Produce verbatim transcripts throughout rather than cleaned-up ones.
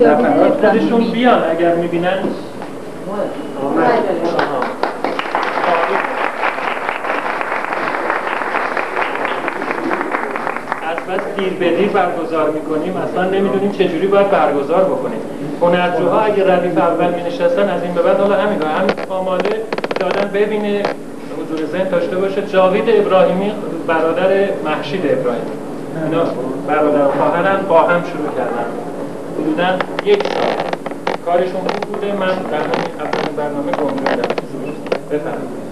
نفرات خودشون بیان اگر میبینن. از بس دیر به دیر برگزار میکنیم اصلا نمیدونیم چجوری باید برگزار بکنیم. هنرجوها اگه ردیف اول مینشستن از این به بعد حالا همین همین آماده دادن ببینه حضور ذهن داشته باشه. جاوید ابراهیمی برادر مهشید ابراهیمی، اینا برادر و خواهرن، با هم شروع کردن حدوداً یک سال کارشون خوب بوده. من در همین اولین برنامه گم شدم. بفرمایید.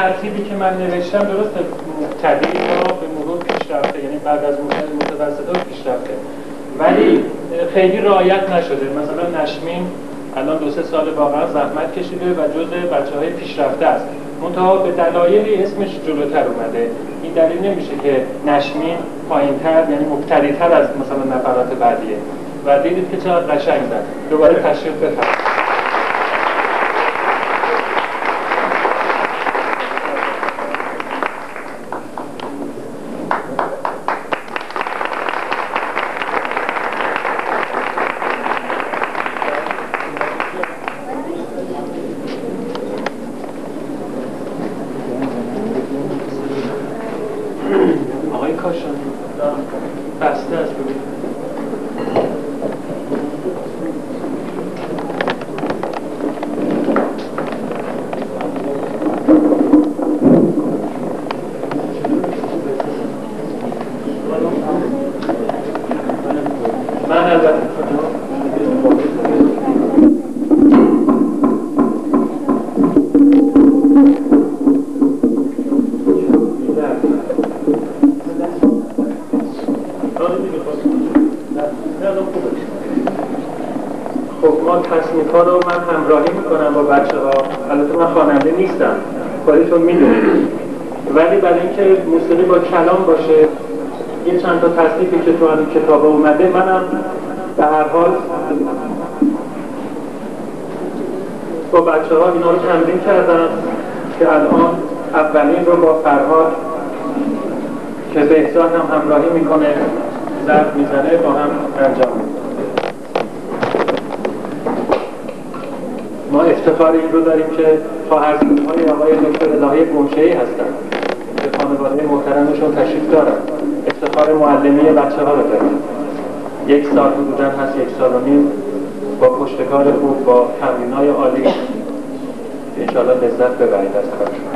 ترتیبی که من نوشتم درسته مبتدی ما به مرور پیشرفته، یعنی بعد از متوسطه پیشرفته، ولی خیلی رعایت نشده. مثلا نشمین الان دو سه سال واقعا زحمت کشیده و جزء بچه‌های پیشرفته است، منتها به دلایلی اسمش جلوتر اومده. این دلیل نمیشه که نشمین پایین‌تر یعنی مبتدی‌تر از مثلا نفرات بعدیه. و دیدید که چقدر قشنگ زد. دوباره تشریف بفرمایید. تصنیف‌ها رو من همراهی میکنم با بچه‌ها. البته من خواننده نیستم، خودتون میدونید، ولی برای اینکه موسیقی با کلام باشه، یه چند تا تصنیفی که تو این کتاب اومده منم به هر حال با بچه‌ها اینا رو تمرین کردم که الان اولین رو با فرهاد که بهزاد هم همراهی میکنه، ضرب میزنه، با هم انجام میدیم. ما افتخار این رو داریم که خواهرزاده‌های آقای دکتر الهی گمشه‌ای هستن که خانواده محترمشون تشریف دارن. افتخار معلمی بچه‌ها رو داریم. یک سال حدوداً هست، یک سال و نیم با پشتکار خوب، با تمرین‌های عالی انشاءالله لذت ببرید از کارشون.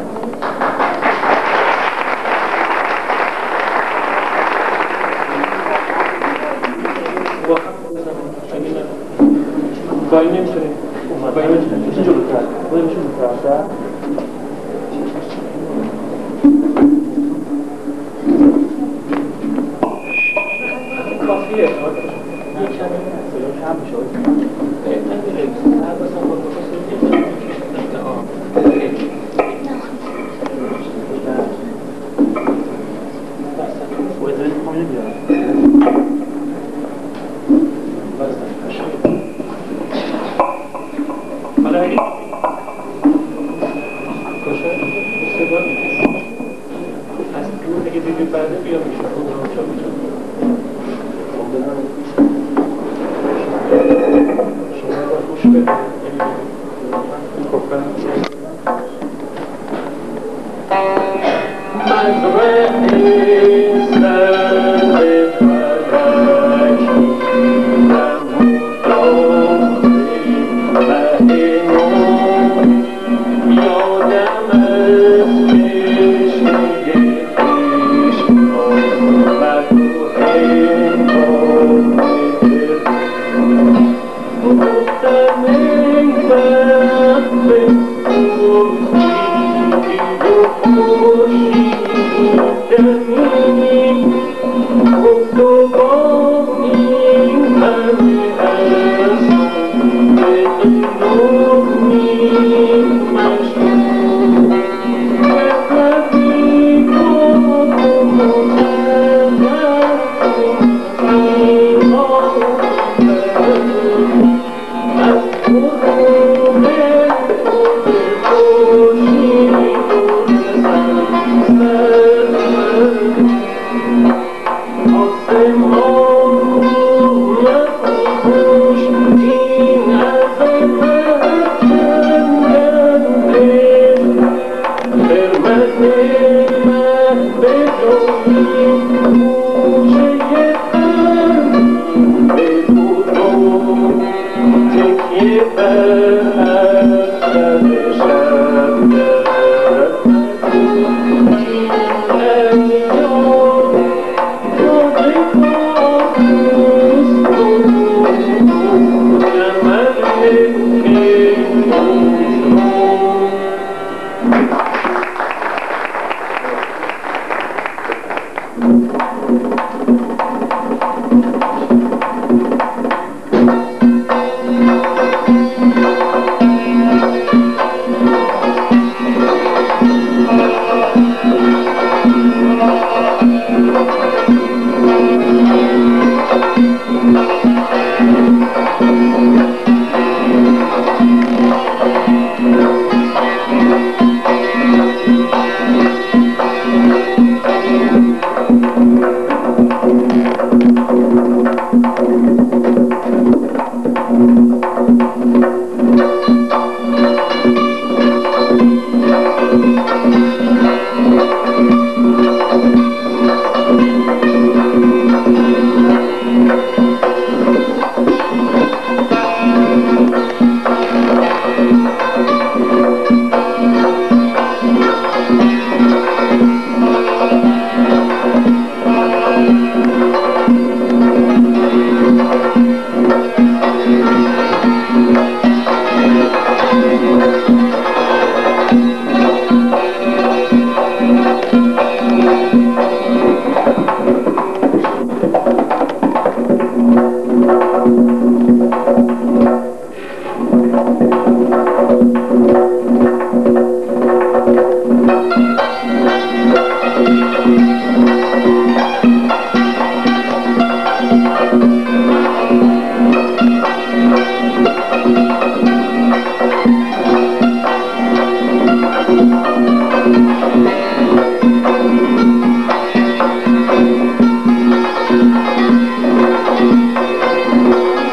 با این نمیتونیم با این نمیتونیم چه جلوتر با این میشون بفرستر کافیه یک کمی سلام کم میشه من دیگه هر بسن با بخواست وزن خواهی بیارم حالا اگه کشه استعداد از دور اگه دیدید بعده بیا میشه خود رو چا میشه شما باید خوش بده خب Thank you.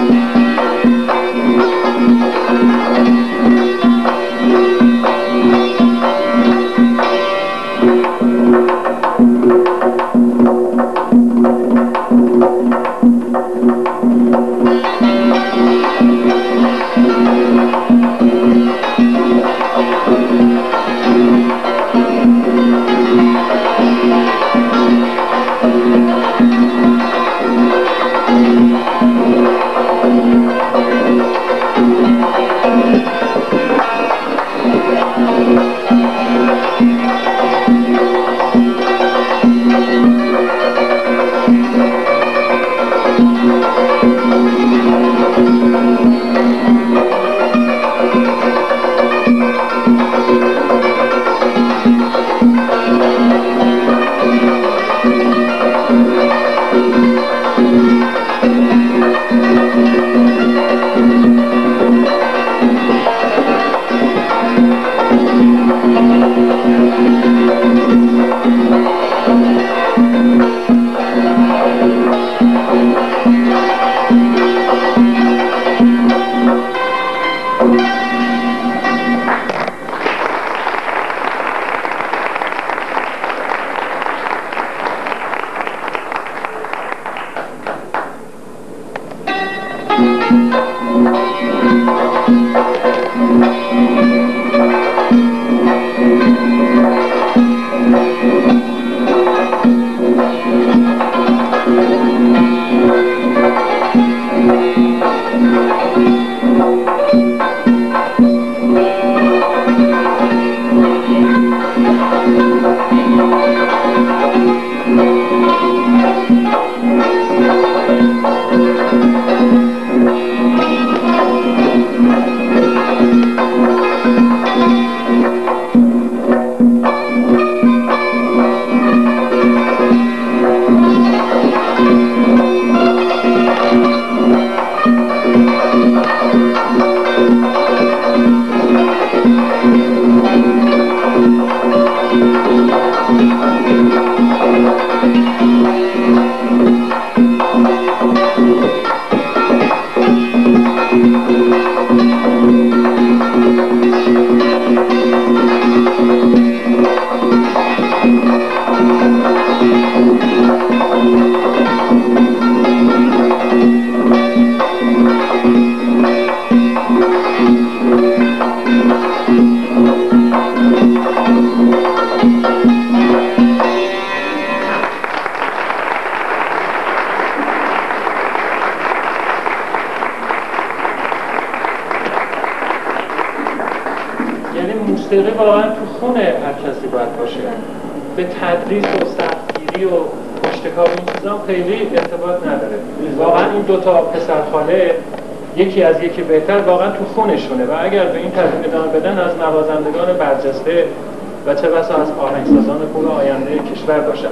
موسیقی واقعا تو خونه هر کسی باید باشه. به تدریس و سختگیری و پشتکار این چیزا خیلی ارتباط نداره. واقعا این دوتا پسر خاله یکی از یکی بهتر واقعا تو خونشونه و اگر به این ترتیب ادامه بدن از نوازندگان برجسته و چه بسا از آهنگسازان خوب آینده کشور باشن.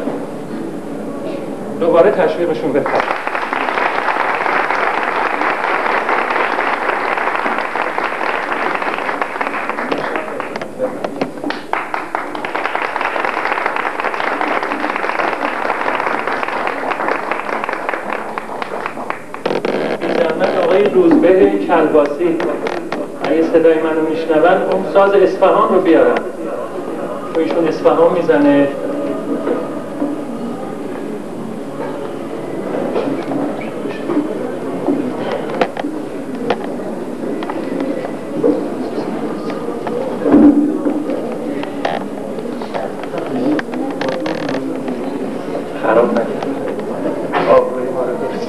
دوباره تشویقشون بکنید. روزبه کلباسی اگه صدای منو میشنون اون ساز اصفهان رو بیارم تو ایشون اصفهان میزنه. خراب نکنه آبروی ما رو برسید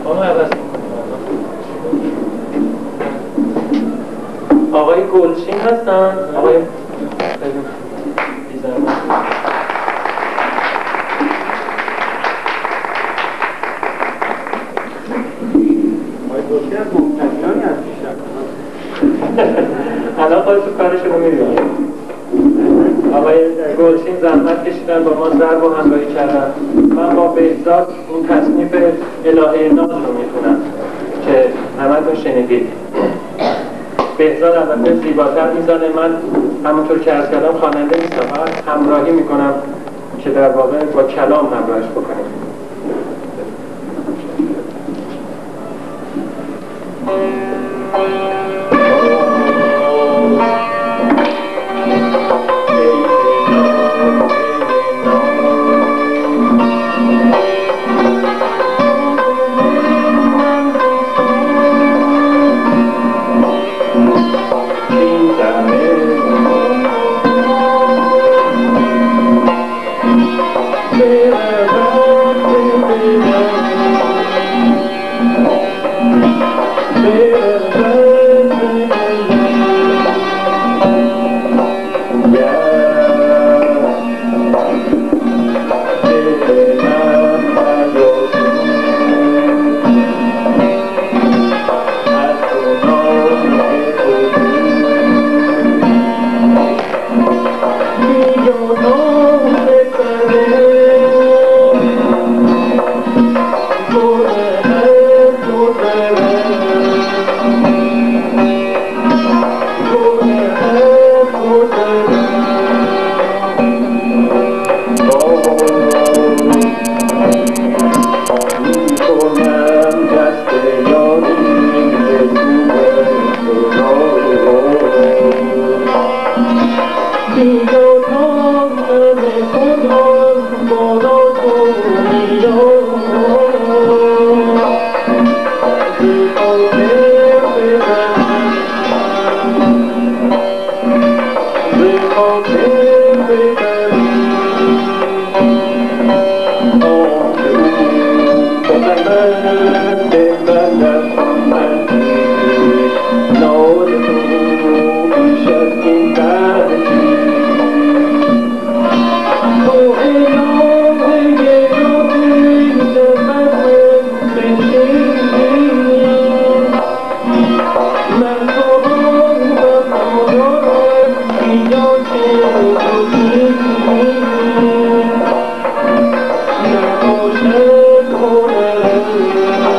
اونو عوض میکنیم. آقای گلچین هستن. آقای بیزنم الان خواهی تو کارشون رو می‌بینیم. آقای گلچین زحمت کشیدن با ما ضرب و همراهی کردن. من با بهزاد این تصنیف الهه ناز رو میخونم که همتون شنیدید. بهزاد البته زیباتر میزنه، من همونطور که عرض کردم خواننده نیستم، فقط همراهی میکنم که در واقع با کلام همراهش بکنیم. Oh,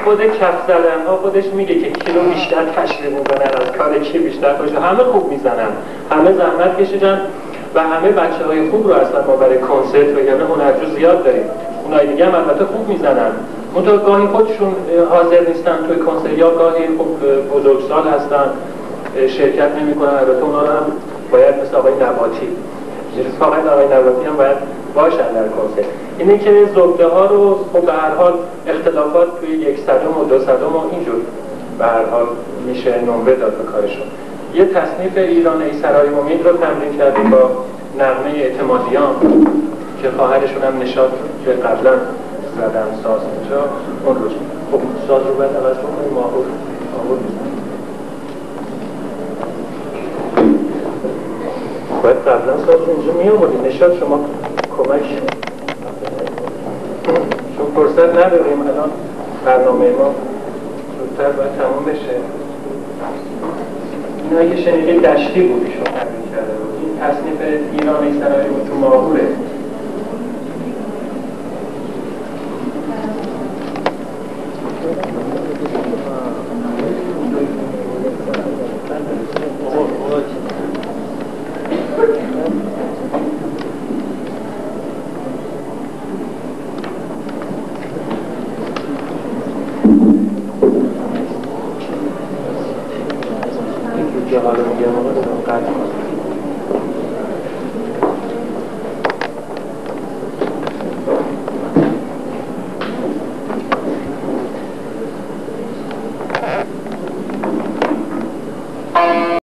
خود کف زدن ها خودش میگه که کیلو بیشتر تشریح میکنن از کار کی بیشتر خوشه. همه خوب میزنن، همه زحمت کشیدن و همه بچه های خوب رو اصلا ما برای کنسرت و یعنی هنرجو زیاد داریم. اونایی دیگه هم البته خوب میزنن، منتها گاهی خودشون حاضر نیستن توی کنسرت یا گاهی خوب بزرگسال هستن شرکت نمیکنن. البته اونا هم باید مثل آقای نباتی، فقط آقای نباتی هم باید باشن در کنسرت. اینه که زبده ها رو خب به هر حال اختلافات توی یک صدم و دو صدم و اینجور به هر حال میشه نمره داد به کارشون. یه تصنیف ایران ای سرای امید رو تمرین کردیم با نغمه اعتمادیان که خواهرشون هم نشاط که قبلا زدن ساز اینجا اون روز. خب ساز رو باید عوض بکنیم، ماهور ماهور میزنیم. باید قبلا ساز رو اینجا می آوردیم، نشاط شما کمک چون فرصت نداریم الان برنامه ما زودتر باید تمام بشه. این اگه شنیدید دشتی بود ایشون تمرین کرده بود. این تصنیف ایران ای سرای امید تو ماهوره. حالا میگم آقا قطع کنم.